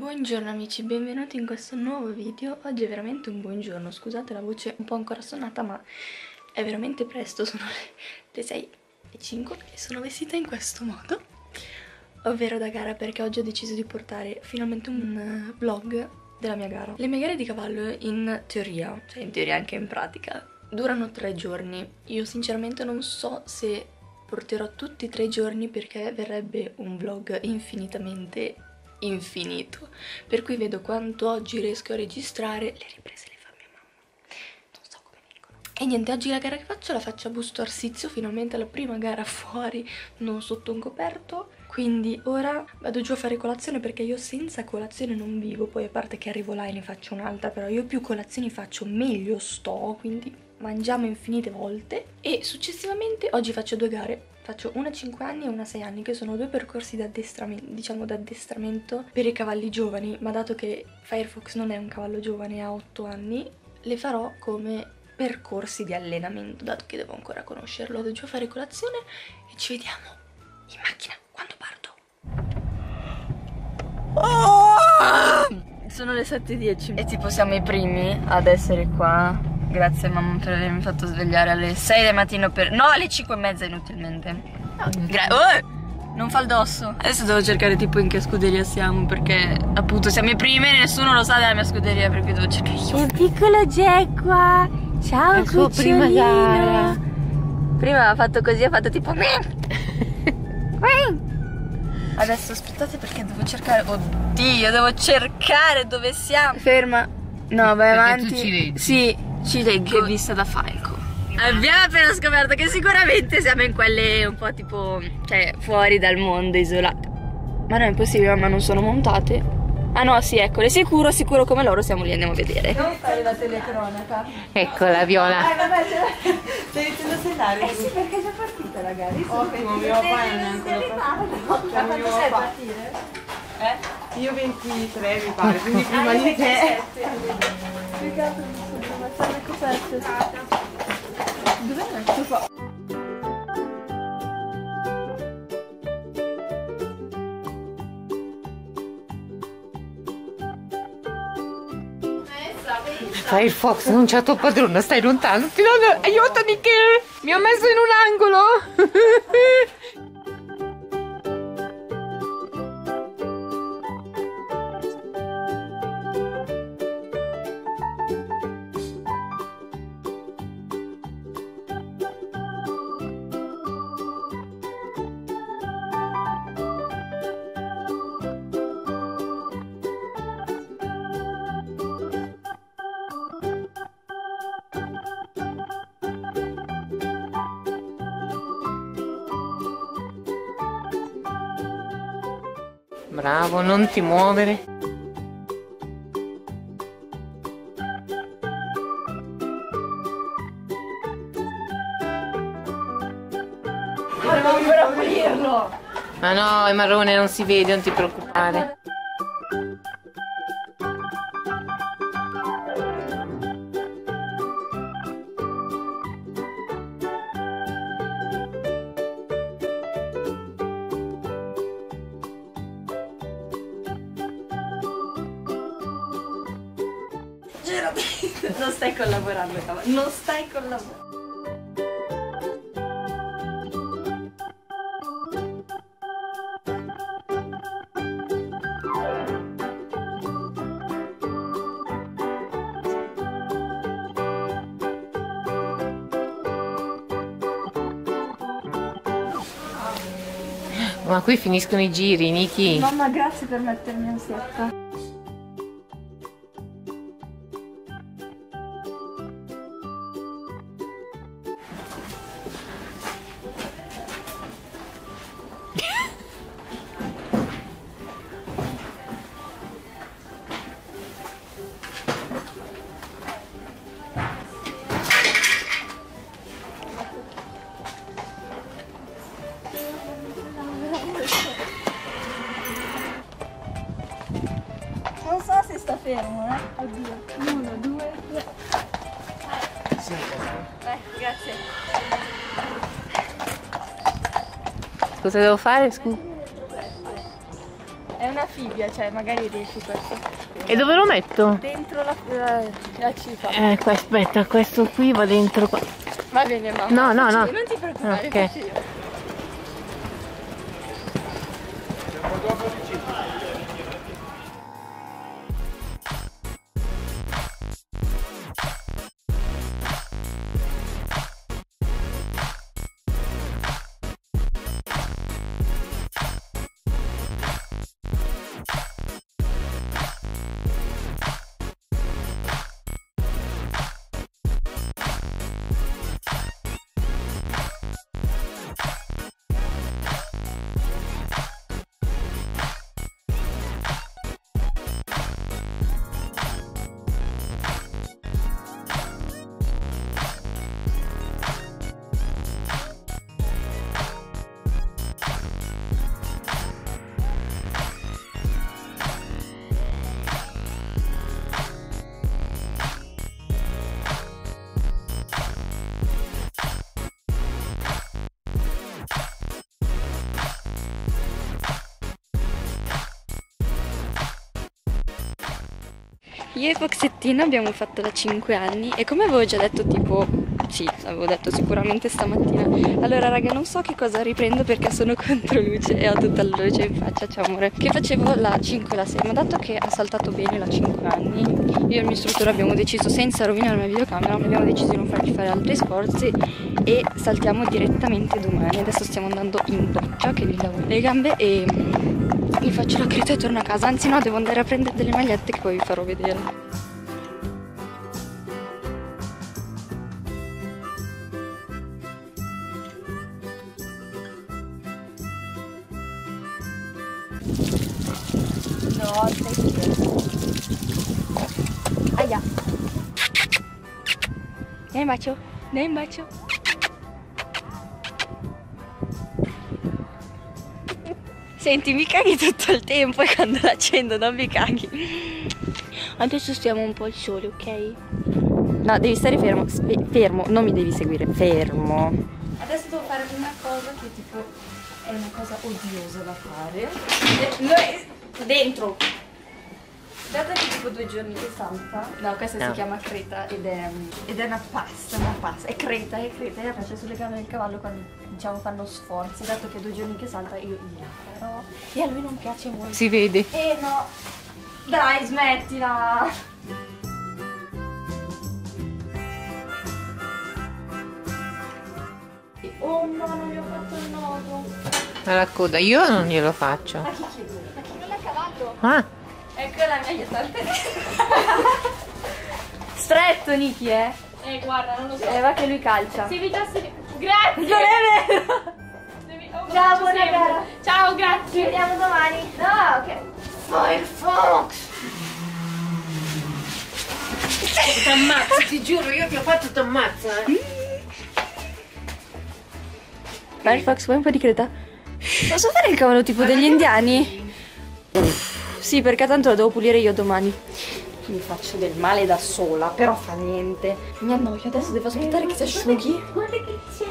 Buongiorno amici, benvenuti in questo nuovo video. Oggi è veramente un buongiorno, scusate la voce un po' ancora sonata, ma è veramente presto, sono le 6:05 e sono vestita in questo modo, ovvero da gara, perché oggi ho deciso di portare finalmente un vlog della mia gara. Le mie gare di cavallo in teoria, cioè in teoria anche in pratica, durano 3 giorni. Io sinceramente non so se porterò tutti i 3 giorni perché verrebbe un vlog infinitamente infinito, per cui vedo quanto oggi riesco a registrare. Le riprese le fa mia mamma, non so come vengono. E niente, oggi la gara che faccio la faccio a Busto Arsizio, finalmente la prima gara fuori, non sotto un coperto. Quindi ora vado giù a fare colazione perché io senza colazione non vivo. Poi a parte che arrivo là e ne faccio un'altra, però io più colazioni faccio meglio sto, quindi mangiamo infinite volte. E successivamente oggi faccio 2 gare. Faccio una a 5 anni e una a 6 anni, che sono 2 percorsi di addestramento, diciamo d'addestramento per i cavalli giovani, ma dato che Firefox non è un cavallo giovane, ha 8 anni, le farò come percorsi di allenamento, dato che devo ancora conoscerlo. Vado giù a fare colazione e ci vediamo in macchina quando parto. Sono le 7:10 e tipo siamo i primi ad essere qua. Grazie mamma per avermi fatto svegliare alle 6 del mattino per... no, alle 5:30 inutilmente. Non fa il dosso. Adesso devo cercare tipo in che scuderia siamo, perché appunto siamo i primi e nessuno lo sa della mia scuderia, per cui devo cercare io. C'è il piccolo Jack qua. Ciao, la sua prima gara. cucciolino. Prima ha fatto così, ha fatto tipo... Adesso aspettate perché devo cercare... oddio, devo cercare dove siamo. Ferma. No, vai avanti. Tu ci vedi? Sì, ci leggo. Che vista da falco. Abbiamo appena scoperto che sicuramente siamo in quelle un po' tipo, cioè, fuori dal mondo, isolate. Ma no, è impossibile, ma non sono montate. Ah no, sì, eccole, sicuro come loro siamo lì, andiamo a vedere. Non fare la telecronaca. Eccola Viola. Vabbè, stai iniziando a sellare. Eh sì, perché è già partita la gara. Ottimo, mio papà è neanche Da quando sai partire? Io 23 mi pare, quindi prima di te. Peccato, non so, ma stanno le coperte. Dov'è il tuo qua? Firefox, non c'è tua padrona, stai lontano. Aiutami che mi ho messo in un angolo. Bravo, non ti muovere. Devo ancora pulirlo. Ma no, è marrone, non si vede, non ti preoccupare. Non stai collaborando, cavallo. Non stai collaborando. Ma qui finiscono i giri, Niki. Mamma, grazie per mettermi in setta. Non so se sta fermo, Oddio. 1, 2, 3. Grazie. Cosa devo fare, scusa? È una fibbia, cioè magari riesci questo. E dove lo metto? Dentro la cifra. Aspetta, questo qui va dentro qua. Va bene, mamma. No. Non ti preoccupare, Ok. faccio io. Io e Foxettino abbiamo fatto da 5 anni e come avevo già detto tipo, sì, avevo detto sicuramente stamattina. Allora raga, non so che cosa riprendo perché sono contro luce e ho tutta la luce in faccia, ciao amore. Che facevo la 5 e la 6, ma dato che ha saltato bene la 5 anni, io e il mio istruttore abbiamo deciso, senza rovinare la videocamera, abbiamo deciso di non fargli fare altri sforzi e saltiamo direttamente domani. Adesso stiamo andando in doccia che gli lavo le gambe e gli faccio la creta e torno a casa. Anzi no, devo andare a prendere delle magliette che poi vi farò vedere. No, stai zitto. Aia. Dai un bacio, dai un bacio. Senti, mi caghi tutto il tempo e quando l'accendo non mi caghi. Adesso stiamo un po' al sole, ok? No, devi stare fermo, fermo, non mi devi seguire, fermo. Adesso devo fare una cosa che tipo è una cosa odiosa da fare. Dentro! Dato che tipo 2 giorni che salta. No, questa si chiama creta ed è una pasta, è creta, io la faccio sulle gambe del cavallo quando diciamo fanno sforzi, dato che 2 giorni che salta io la farò. E a lui non piace molto. Si vede. No! Dai, smettila! Oh no, non gli ho fatto il nodo. La coda, io non glielo faccio. Ma chi chiede? Ma chi non l'ha cavato? Ah, Ecco la mia aiutante. Stretto, Niki, Guarda, non lo so. Va che lui calcia. Se evitasse... Grazie! Non è vero! Ciao, buona gara. Ciao, Ci grazie! vediamo domani. No, ok. Firefox! t'ammazzo, ti giuro, io ti ho fatto t'ammazzo, Firefox, vuoi un po' di creta? Posso fare il cavolo tipo degli indiani? Sì, perché tanto lo devo pulire io domani. Mi faccio del male da sola, però fa niente. Mi annoio, adesso devo aspettare che si asciughi. Guarda che c'è!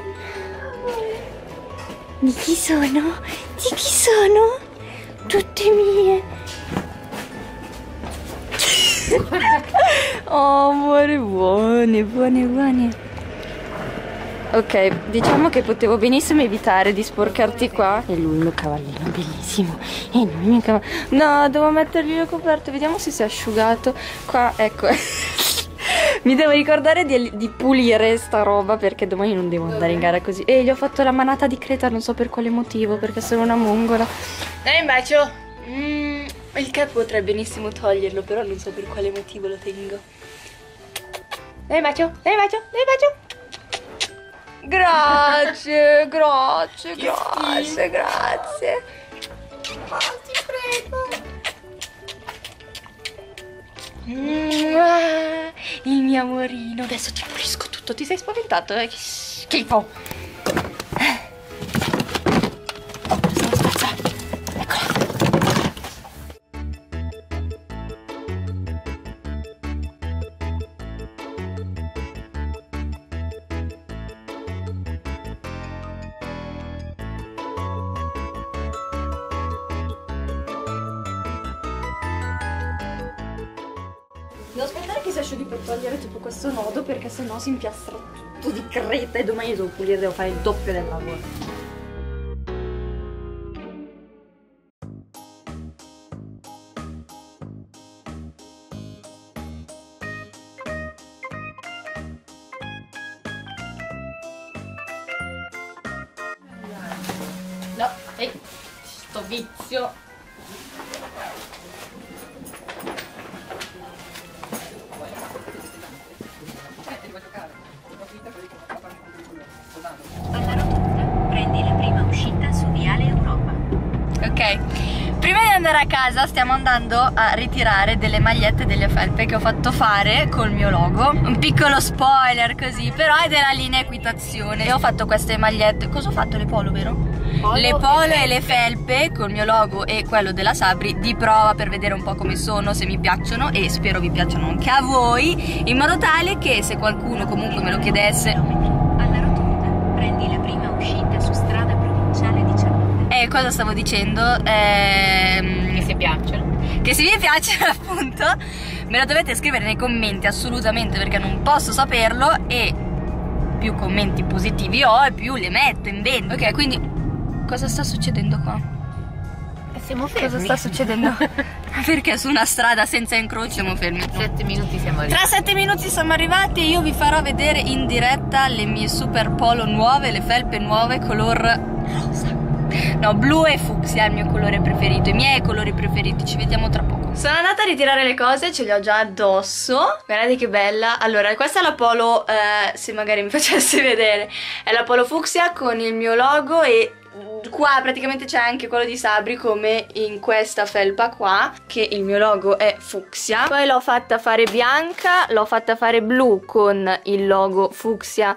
Di chi sono? Di chi sono? Tutte mie. Oh, amore, buone. Ok, diciamo che potevo benissimo evitare di sporcarti qua. E lui il mio cavallino bellissimo. E lui il mio cavallino. No, devo mettergli le coperte. Vediamo se si è asciugato. Qua, ecco. Mi devo ricordare di pulire sta roba perché domani non devo andare in gara così. E gli ho fatto la manata di creta, non so per quale motivo, perché sono una mongola. Dai un bacio. Il cap potrei benissimo toglierlo, però non so per quale motivo lo tengo. Dai un bacio, dai un bacio, dai un bacio. Grazie. Ma ti prego. Il mio amorino. Adesso ti pulisco tutto. Ti sei spaventato? Che schifo. Sono spazzata. Eccola. Devo aspettare che si asciughi per togliere tipo questo nodo, perché sennò si impiastra tutto di creta e domani devo pulire, devo fare il doppio del lavoro. No, ehi, sto vizio. Alla rotonda prendi la prima uscita su Viale Europa. Ok, prima di andare a casa stiamo andando a ritirare delle magliette e delle felpe che ho fatto fare col mio logo. Un piccolo spoiler così, però è della linea equitazione. E ho fatto queste magliette, cosa ho fatto? Le polo, vero? Le polo e le felpe col mio logo e quello della Sabri di prova per vedere un po' come sono, se mi piacciono, e spero vi piacciono anche a voi, in modo tale che se qualcuno comunque me lo chiedesse. Alla rotonda prendi la prima uscita su strada provinciale 19. Cosa stavo dicendo? Che se piacciono. Che se vi piace appunto me lo dovete scrivere nei commenti assolutamente, perché non posso saperlo, e più commenti positivi ho e più le metto in vendita. Ok, quindi cosa sta succedendo qua? Siamo fermi. Cosa sta succedendo? Perché su una strada senza incroci siamo fermi? 7 minuti siamo arrivati. Tra 7 minuti siamo arrivati e io vi farò vedere in diretta le mie super polo nuove, le felpe nuove color rosa. No, blu e fucsia è il mio colore preferito, i miei colori preferiti, ci vediamo tra poco. Sono andata a ritirare le cose, ce le ho già addosso. Guardate che bella. Allora, questa è la polo, se magari mi facessi vedere, è la polo fucsia con il mio logo, e qua praticamente c'è anche quello di Sabri, come in questa felpa qua, che il mio logo è fucsia. Poi l'ho fatta fare bianca, l'ho fatta fare blu con il logo fucsia.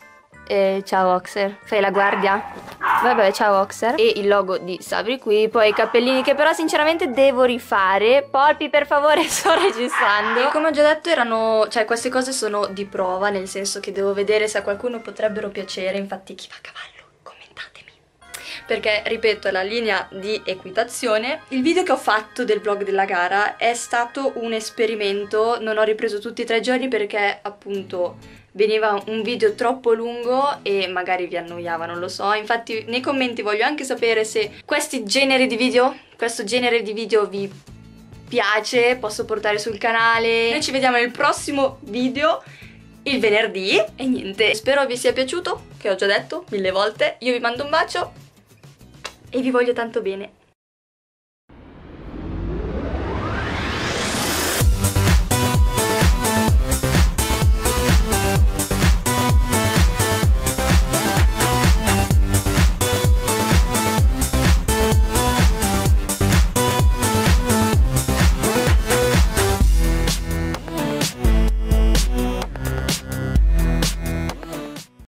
Ciao Oxer, fai la guardia? Vabbè, ciao Oxer. E il logo di Sabri qui. Poi i cappellini che però sinceramente devo rifare. Polpi, per favore, sto registrando. E come ho già detto erano, cioè queste cose sono di prova, nel senso che devo vedere se a qualcuno potrebbero piacere. Infatti chi va a cavallo, commentatemi, perché ripeto è la linea di equitazione. Il video che ho fatto del vlog della gara è stato un esperimento, non ho ripreso tutti i 3 giorni perché appunto veniva un video troppo lungo e magari vi annoiava, non lo so. Infatti nei commenti voglio anche sapere se questo genere di video vi piace, posso portare sul canale. Noi ci vediamo nel prossimo video il venerdì e niente, spero vi sia piaciuto, che ho già detto 1000 volte. Io vi mando un bacio e vi voglio tanto bene.